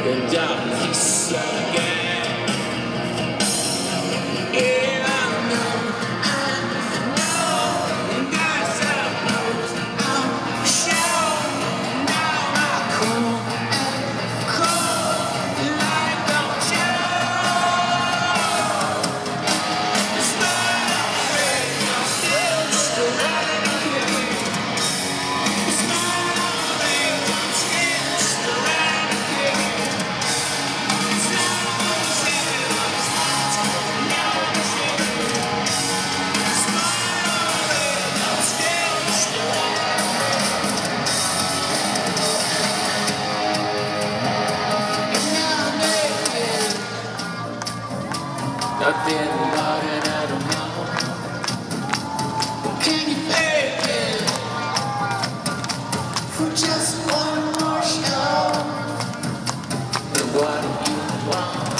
and darkness again. Yeah, I know, and I suppose I'm sure now I cool like don't you? It's not afraid, I'm still just around here. It's not afraid, I'm still just around here. It's not afraid, I'm still nothing about it, I don't know. Can you pay it for just one more show? And what do you want?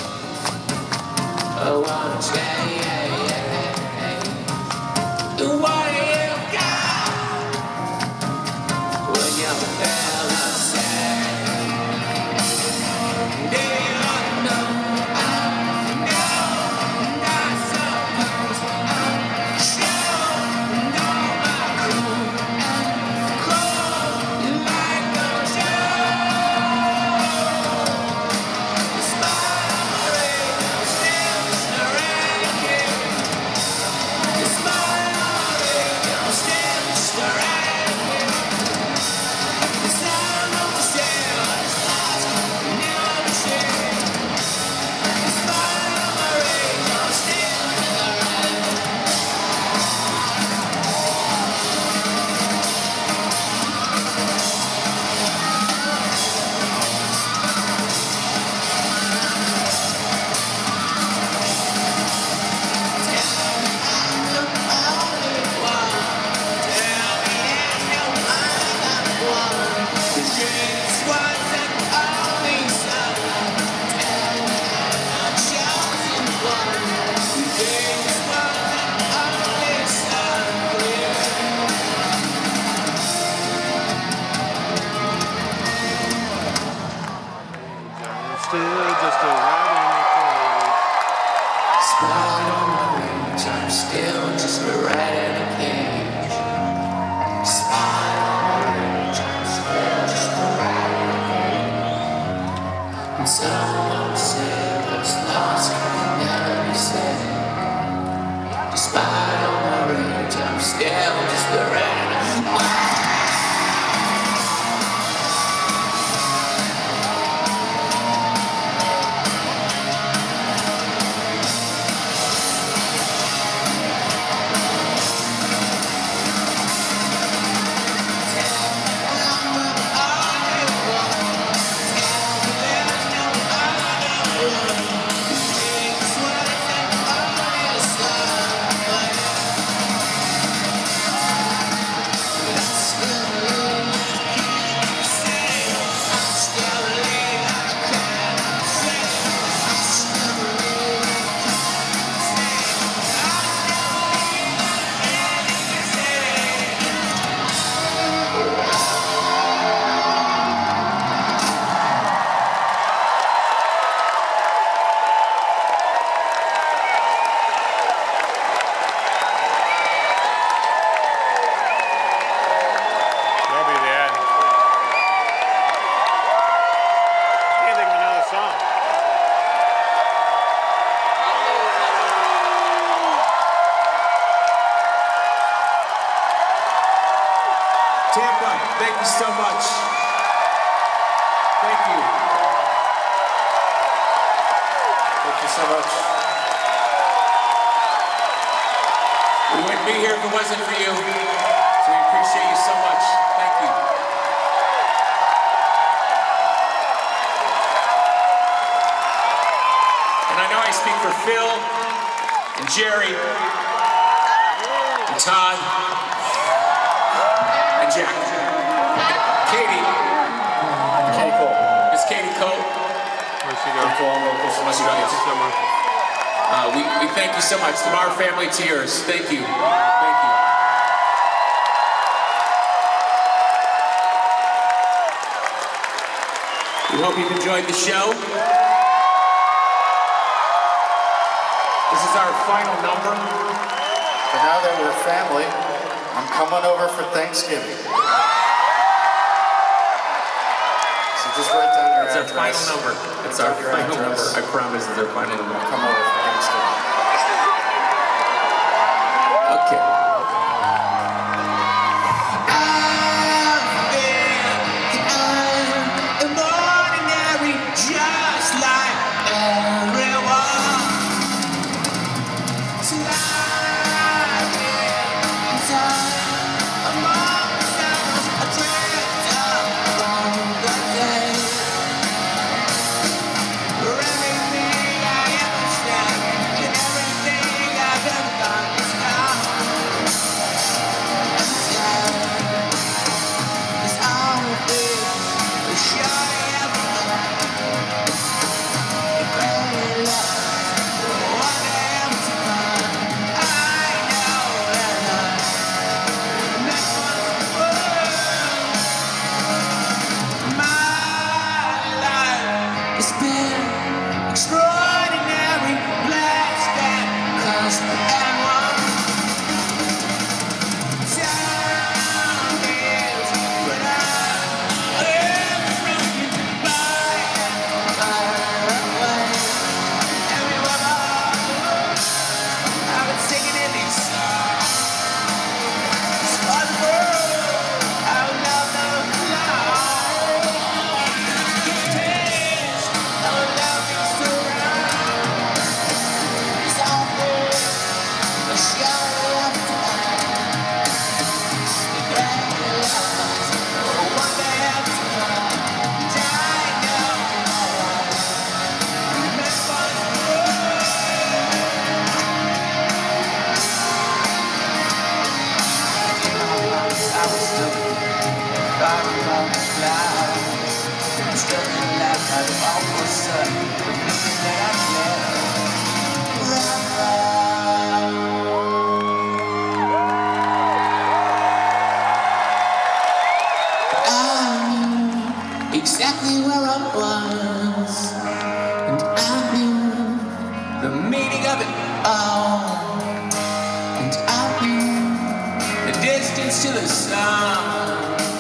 I wanna change. And what do you got when you feel upset? Yeah, I know. Still just a rat in the cage. Spot on my range, I'm still just a rat in a cage. Spot on my range, I'm still just a rat in a cage. And someone said what's lost can never be said. Spot on my range, I'm still just a rat in a cage. Tampa, thank you so much. Thank you. Thank you so much. We wouldn't be here if it wasn't for you. So we appreciate you so much. Thank you. And I know I speak for Phil and Jerry and Todd. Jack. Katie. Katie Cole. It's Katie Cole. Where'd she go? We thank you so much. From our family to yours. Thank you. Thank you. We hope you've enjoyed the show. This is our final number. But now that we're family, I'm coming over for Thanksgiving. So just write down your It's address. our final number. It's our final number. I promise it's our final number. Come over for Thanksgiving. Okay. It's been extraordinary, blessed and cursed and one. Time is when I am broken by and far away. Everywhere I go, I've been singing in these songs. For the world, I will love the cloud. Exactly where I was, and I knew the meaning of it all, and I knew the distance to the sun.